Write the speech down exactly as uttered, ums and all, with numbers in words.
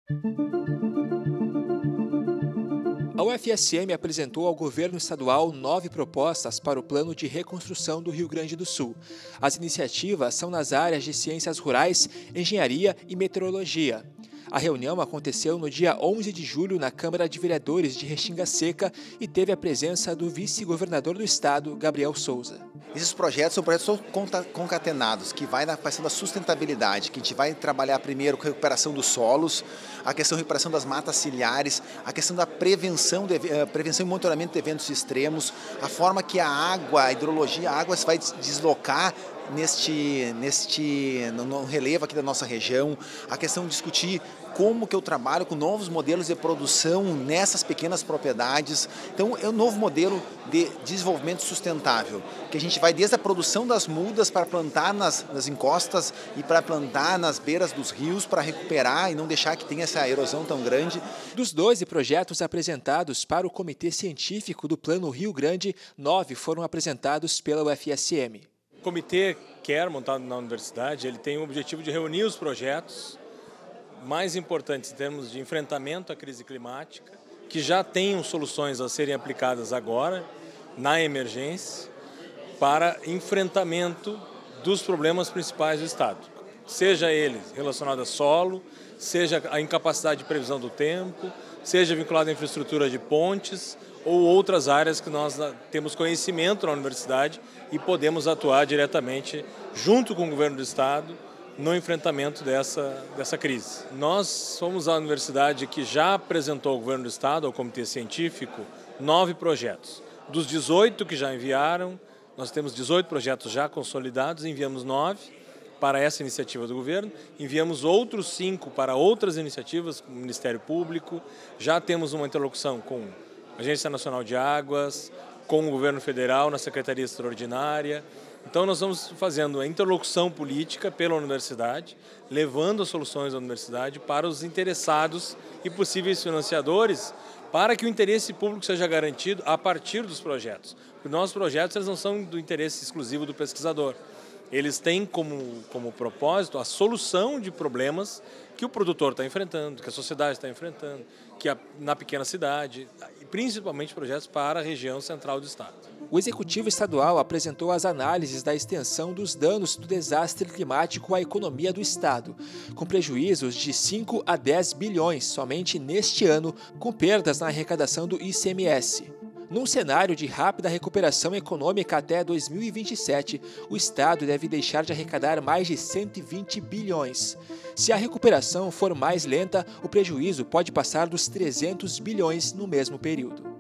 A U F S M apresentou ao governo estadual nove propostas para o plano de reconstrução do Rio Grande do Sul. As iniciativas são nas áreas de ciências rurais, engenharia e meteorologia. A reunião aconteceu no dia onze de julho na Câmara de Vereadores de Restinga Seca e teve a presença do vice-governador do estado, Gabriel Souza. Esses projetos são projetos todos concatenados, que vai na questão da sustentabilidade, que a gente vai trabalhar primeiro com a recuperação dos solos, a questão da recuperação das matas ciliares, a questão da prevenção, de, uh, prevenção e monitoramento de eventos extremos, a forma que a água, a hidrologia, a água se vai deslocar neste, neste no, no relevo aqui da nossa região, a questão de discutir como que eu trabalho com novos modelos de produção nessas pequenas propriedades. Então, é um novo modelo de desenvolvimento sustentável, que a gente vai desde a produção das mudas para plantar nas, nas encostas e para plantar nas beiras dos rios para recuperar e não deixar que tenha essa erosão tão grande. Dos doze projetos apresentados para o Comitê Científico do Plano Rio Grande, nove foram apresentados pela U F S M. O comitê quer, montado na universidade, ele tem o objetivo de reunir os projetos mais importantes em termos de enfrentamento à crise climática, que já tenham soluções a serem aplicadas agora, na emergência, para enfrentamento dos problemas principais do Estado. Seja ele relacionado a solo, seja a incapacidade de previsão do tempo, seja vinculado à infraestrutura de pontes ou outras áreas que nós temos conhecimento na universidade e podemos atuar diretamente junto com o governo do Estado no enfrentamento dessa, dessa crise. Nós somos a universidade que já apresentou ao governo do Estado, ao Comitê Científico, nove projetos. Dos dezoito que já enviaram, nós temos dezoito projetos já consolidados, enviamos nove para essa iniciativa do governo, enviamos outros cinco para outras iniciativas, com o Ministério Público, já temos uma interlocução com a Agência Nacional de Águas, com o governo federal na Secretaria Extraordinária. Então nós vamos fazendo a interlocução política pela universidade, levando as soluções da universidade para os interessados e possíveis financiadores, para que o interesse público seja garantido a partir dos projetos. Porque nossos projetos eles não são do interesse exclusivo do pesquisador. Eles têm como, como propósito a solução de problemas que o produtor está enfrentando, que a sociedade está enfrentando, que a, na pequena cidade, e principalmente projetos para a região central do estado. O Executivo Estadual apresentou as análises da extensão dos danos do desastre climático à economia do estado, com prejuízos de cinco a dez bilhões somente neste ano, com perdas na arrecadação do I C M S. Num cenário de rápida recuperação econômica até dois mil e vinte e sete, o Estado deve deixar de arrecadar mais de cento e vinte bilhões. Se a recuperação for mais lenta, o prejuízo pode passar dos trezentos bilhões no mesmo período.